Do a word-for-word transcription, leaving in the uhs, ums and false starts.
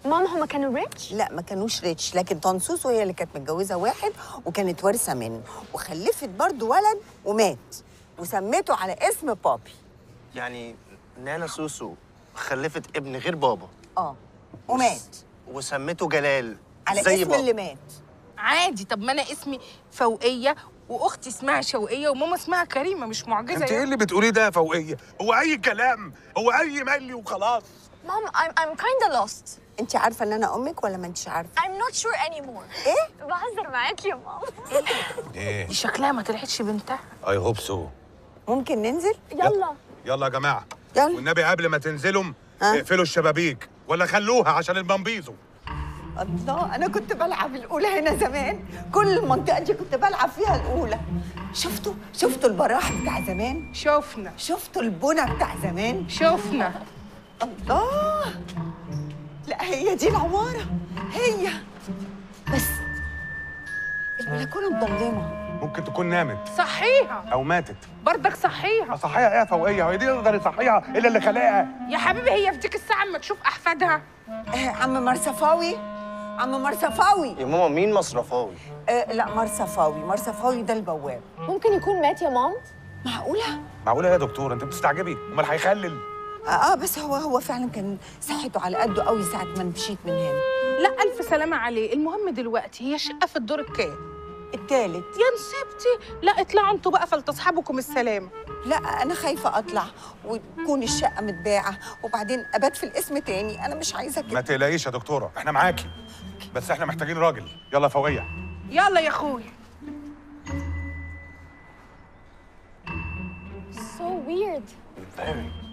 ماما هما كانوا ريتش؟ لا ما كانوش ريتش، لكن طنسوسو هي اللي كانت متجوزه واحد وكانت وارثه منه، وخلفت برضو ولد ومات وسميته على اسم بابي. يعني نانا سوسو خلفت ابن غير بابا؟ اه ومات وسميته جلال على زي اسم بابا اللي مات. عادي. طب ما انا اسمي فوقيه واختي اسمها شوقيه وماما اسمها كريمه، مش معجزه انت ايه اللي بتقوليه ده يا فوقيه؟ هو اي كلام، هو اي ملي وخلاص. مام I'm I'm kinda lost. انت عارفه ان انا امك ولا ما انتش عارفه؟ I'm not sure anymore. ايه؟ بهزر معاكي يا ماما. ايه؟ دي شكلها ما طلعتش بنتها. اي هوب سو. ممكن ننزل؟ يلا. يلا يا جماعه، يلا. والنبي قبل ما تنزلوا ها؟ اقفلوا الشبابيك ولا خلوها عشان البمبيزو. الله، انا كنت بلعب الاولى هنا زمان، كل المنطقه دي كنت بلعب فيها الاولى. شفتوا شفتوا البراح بتاع زمان؟ شوفنا شفتوا البنى بتاع زمان؟ شوفنا. الله، لا هي دي العماره، هي بس البلكونه مضلمه. ممكن تكون نامت صحيها او ماتت. برضك صحيها. اصحيها ايه يا فوقيه؟ هي دي يقدر يصحيها الا اللي خلقها. يا حبيبي هي في ديك الساعه اما تشوف احفادها. آه عم مرصفاوي، عم مرصفاوي. يا ماما مين مصرفاوي؟ آه لا مرصفاوي، مرصفاوي ده البواب. ممكن يكون مات يا مام؟ معقوله؟ معقوله يا دكتور؟ انت بتستعجبي؟ امال هيخلل؟ اه, آه بس هو هو فعلا كان صحته على قده قوي ساعه ما مشيت من هنا. لا الف سلامه عليه. المهم دلوقتي هي شقه في الدور الكام؟ التالت. يا نسيبتي. لا اطلعوا انتوا بقى فلتصحبكم السلامه. لا انا خايفه اطلع وتكون الشقه متباعه وبعدين ابات في الاسم تاني، انا مش عايزه ما كده. تقلقيش يا دكتوره، احنا معاكي، بس احنا محتاجين راجل. يلا يا فوقيه. يلا يا اخويا. So weird. Very.